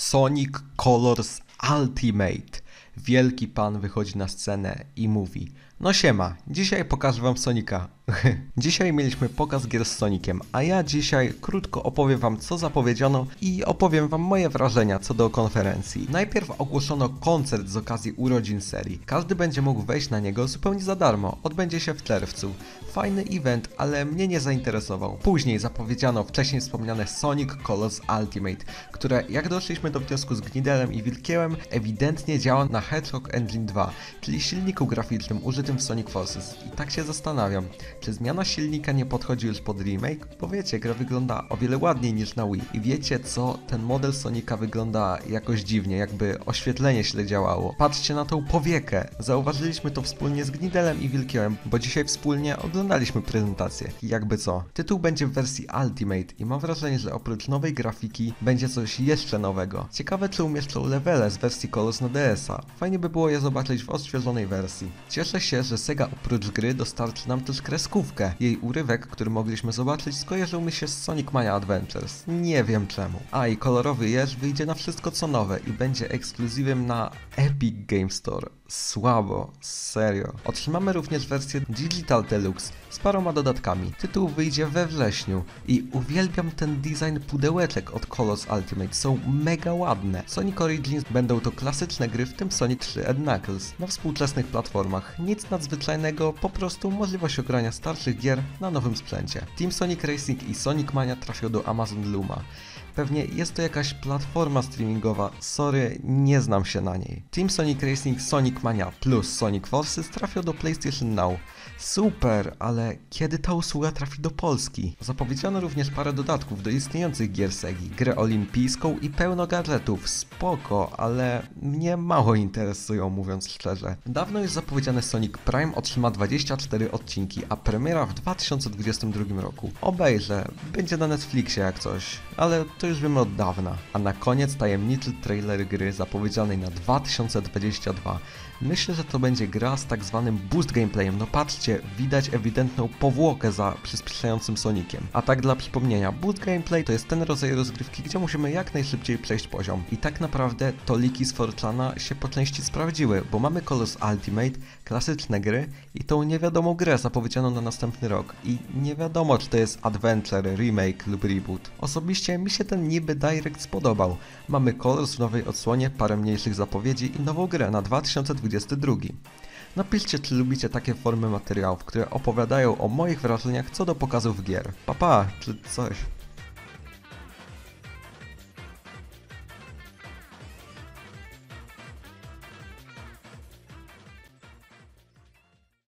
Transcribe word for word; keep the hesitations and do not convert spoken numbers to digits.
Sonic Colors Ultimate. Wielki pan wychodzi na scenę i mówi: no siema, dzisiaj pokażę wam Sonika. Dzisiaj mieliśmy pokaz gier z Sonikiem, a ja dzisiaj krótko opowiem wam, co zapowiedziano i opowiem wam moje wrażenia co do konferencji. Najpierw ogłoszono koncert z okazji urodzin serii. Każdy będzie mógł wejść na niego zupełnie za darmo. Odbędzie się w czerwcu. Fajny event, ale mnie nie zainteresował. Później zapowiedziano wcześniej wspomniane Sonic Colors Ultimate, które, jak doszliśmy do wniosku z Gnidelem i Wilkiełem, ewidentnie działa na Hedgehog Engine dwa, czyli silniku graficznym użytym w Sonic Forces. I tak się zastanawiam, czy zmiana silnika nie podchodzi już pod remake? Bo wiecie, gra wygląda o wiele ładniej niż na Wii. I wiecie co? Ten model Sonika wygląda jakoś dziwnie, jakby oświetlenie źle działało. Patrzcie na tą powiekę. Zauważyliśmy to wspólnie z Gnidelem i Wilkiełem, bo dzisiaj wspólnie oglądaliśmy prezentację. I jakby co? Tytuł będzie w wersji Ultimate i mam wrażenie, że oprócz nowej grafiki będzie coś jeszcze nowego. Ciekawe, czy umieszczą levele z wersji Colors na D S a. Fajnie by było je zobaczyć w odświeżonej wersji. Cieszę się, że Sega oprócz gry dostarczy nam też kreskówkę. Jej urywek, który mogliśmy zobaczyć, skojarzył mi się z Sonic Mania Adventures. Nie wiem czemu. A i kolorowy jeż wyjdzie na wszystko co nowe i będzie ekskluzywem na Epic Game Store. Słabo, serio. Otrzymamy również wersję Digital Deluxe z paroma dodatkami. Tytuł wyjdzie we wrześniu i uwielbiam ten design pudełeczek od Colors Ultimate. Są mega ładne. Sonic Origins będą to klasyczne gry, w tym Sonic trzy and Knuckles, na współczesnych platformach. Nic nadzwyczajnego, po prostu możliwość ogrania starszych gier na nowym sprzęcie. Team Sonic Racing i Sonic Mania trafią do Amazon Luma. Pewnie jest to jakaś platforma streamingowa, sorry, nie znam się na niej. Team Sonic Racing, Sonic Mania plus Sonic Forces trafią do PlayStation Now. Super, ale kiedy ta usługa trafi do Polski? Zapowiedziano również parę dodatków do istniejących gier Segi, grę olimpijską i pełno gadżetów. Spoko, ale mnie mało interesują, mówiąc szczerze. Dawno już zapowiedziany Sonic Prime otrzyma dwadzieścia cztery odcinki, a premiera w dwa tysiące dwudziestym drugim roku. Obejrzę, będzie na Netflixie jak coś, ale to już wiemy od dawna. A na koniec tajemniczy trailer gry zapowiedzianej na dwa tysiące dwudziesty drugi. Myślę, że to będzie gra z tak zwanym boost gameplayem. No patrzcie, widać ewidentną powłokę za przyspieszającym Soniciem. A tak dla przypomnienia, boost gameplay to jest ten rodzaj rozgrywki, gdzie musimy jak najszybciej przejść poziom. I tak naprawdę to leaki z four chana się po części sprawdziły, bo mamy Colors Ultimate, klasyczne gry i tą niewiadomą grę zapowiedzianą na następny rok. I nie wiadomo, czy to jest adventure, remake lub reboot. Osobiście mi się ten niby direct spodobał. Mamy Colors w nowej odsłonie, parę mniejszych zapowiedzi i nową grę na dwa tysiące dwudziesty drugi. Napiszcie, czy lubicie takie formy materiałów, które opowiadają o moich wrażeniach co do pokazów gier. Pa pa, czy coś.